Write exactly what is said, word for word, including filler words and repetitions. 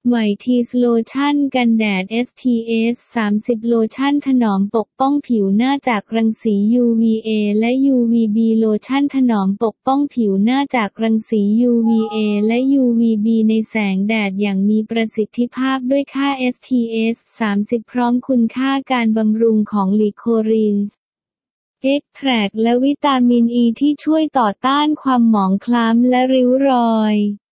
ไหวทีสโลชั่นกันแดด เอส พี เอฟ สามสิบ โลชั่นถนอมปกป้องผิวหน้าจากรังสี ยู วี เอ และ ยู วี บี โลชั่นถนอมปกป้องผิวหน้าจากรังสี ยู วี เอ และ ยู วี บี ในแสงแดดอย่างมีประสิทธิภาพด้วยค่า เอส พี เอฟ สามสิบ พร้อมคุณค่าการบำรุงของลิโครีน เอ็กแทรคและวิตามินอ อี ที่ช่วยต่อต้านความหมองคล้ำและริ้วรอย